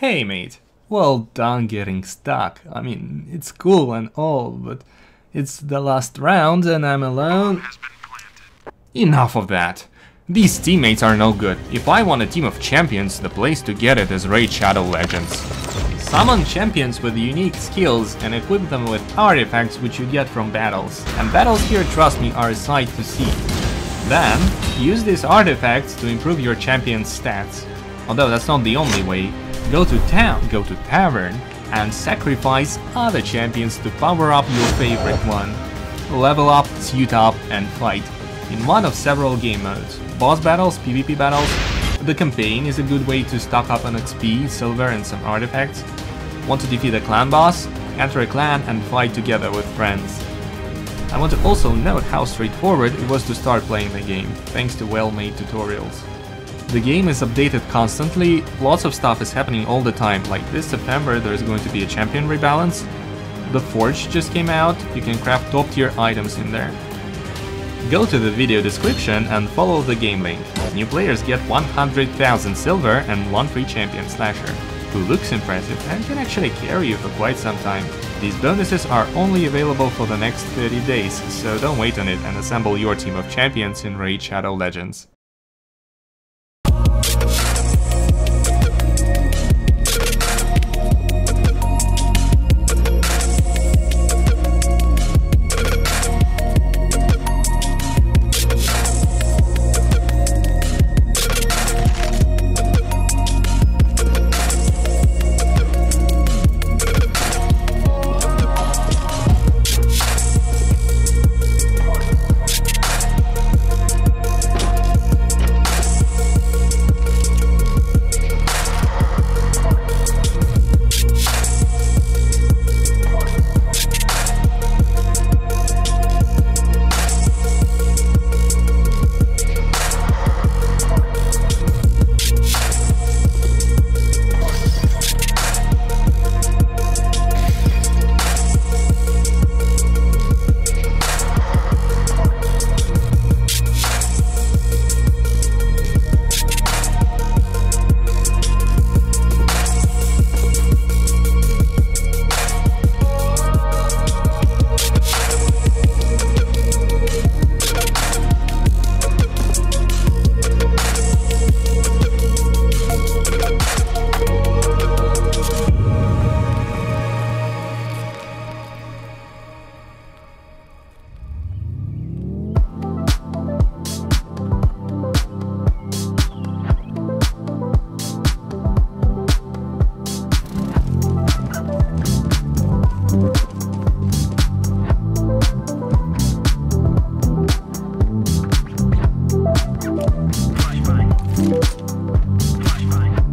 Hey mate, well done getting stuck. I mean, it's cool and all, but it's the last round and I'm alone. Enough of that. These teammates are no good. If I want a team of champions, the place to get it is Raid Shadow Legends. Summon champions with unique skills and equip them with artifacts which you get from battles. And battles here, trust me, are a sight to see. Then, use these artifacts to improve your champion's stats. Although that's not the only way. Go to town, go to tavern, and sacrifice other champions to power up your favorite one. Level up, suit up, and fight. In one of several game modes. Boss battles, PvP battles. The campaign is a good way to stock up on XP, silver, and some artifacts. Want to defeat a clan boss? Enter a clan and fight together with friends. I want to also note how straightforward it was to start playing the game, thanks to well-made tutorials. The game is updated constantly, lots of stuff is happening all the time, like this September there's going to be a champion rebalance. The Forge just came out, you can craft top tier items in there. Go to the video description and follow the game link. New players get 100,000 silver and 1 free champion slasher, who looks impressive and can actually carry you for quite some time. These bonuses are only available for the next 30 days, so don't wait on it and assemble your team of champions in Raid Shadow Legends. Flashbang.